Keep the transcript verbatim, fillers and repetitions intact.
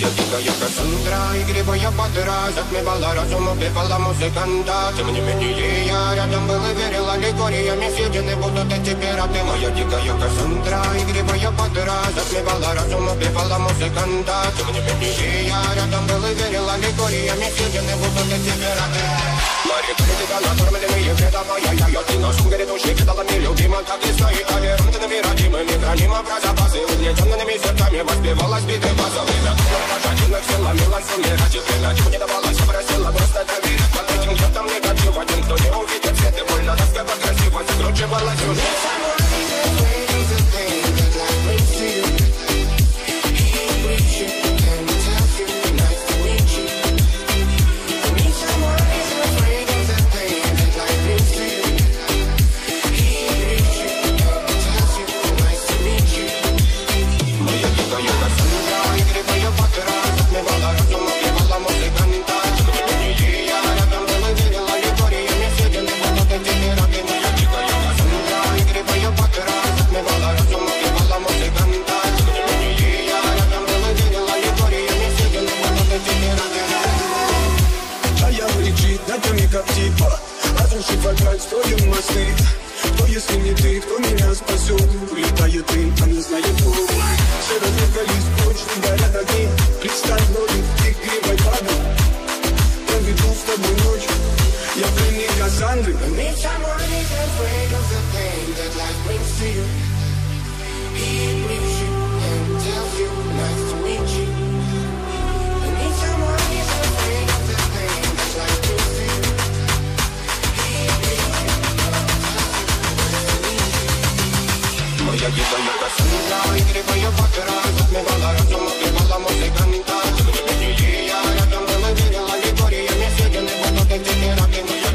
Моя дикая Кассандра, игривая подра, затмевала разум, убивала музыканта. Тем не менее я рядом был и верила легориями съедены будут эти пираты. Моя дикая Кассандра, игривая подра, затмевала разум, убивала музыканта. Тем не менее я рядом был и верила легориями съедены будут эти пираты. Мари, критика, накормленные предавая я, я ты нашим грядущий кидала нелюбимо, как и свои толерантными родимыми, хранимо про запасы, угнетенными сердцами воспевалась биты базовый. Пожадина все ломилась, умирать и время не давалось, просила просто доверять. Под этим где-то негатив, один, кто не увидит свет, и больно тоска красиво закручивалась уже. Строим мосты. Кто, если не ты, кто меня спасет? Улетает дым, а не знает кто. Все разругались, точно горят огни. Представь ноги, игривой падал. Проведу с тобой ночь. Я пленник Кассандры. Моя дикая Кассандра, игривая подра, затмевала разум, убивала музыканта. Тем не менее я рядом был и верила легориями съедены будут эти пираты.